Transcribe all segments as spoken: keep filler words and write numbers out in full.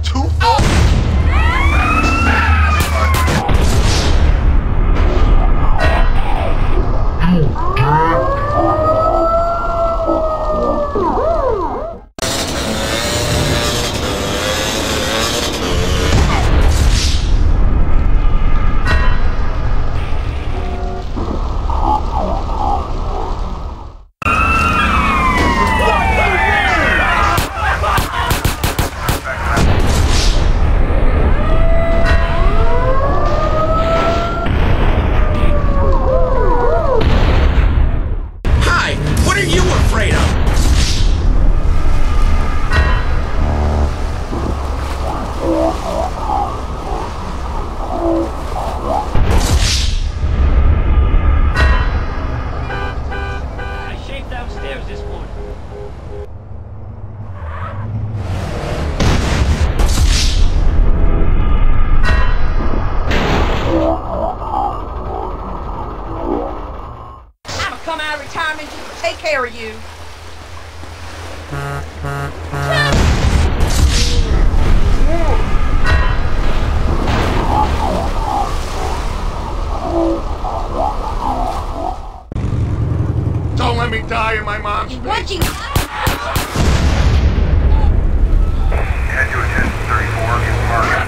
two. Oh! Come out of retirement just to take care of you. Don't let me die in my mom's What you? Head to attention thirty-four, get marked.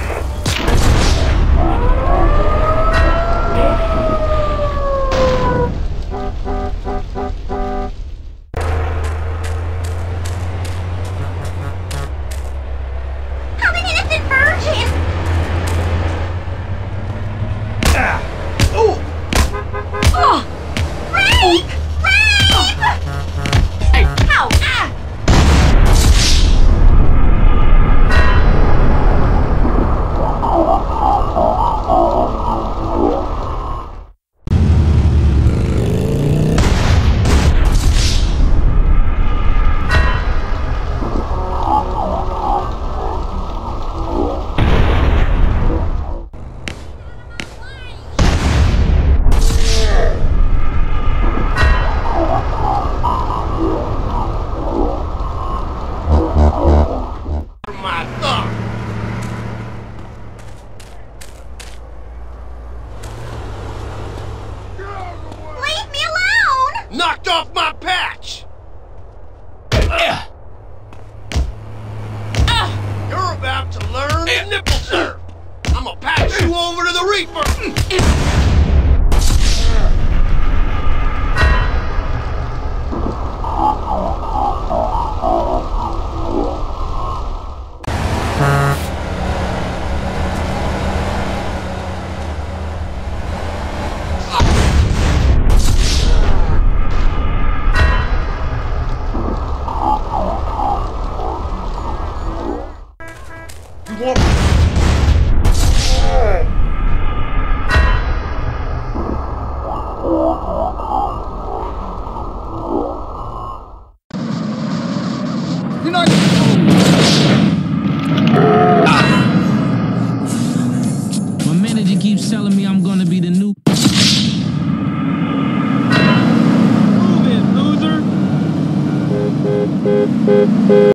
Knocked off my patch! Uh. Uh. You're about to learn the nipple serve. I'm gonna patch you over to the Reaper. You're not. My manager keeps telling me I'm gonna be the new. Move it, loser.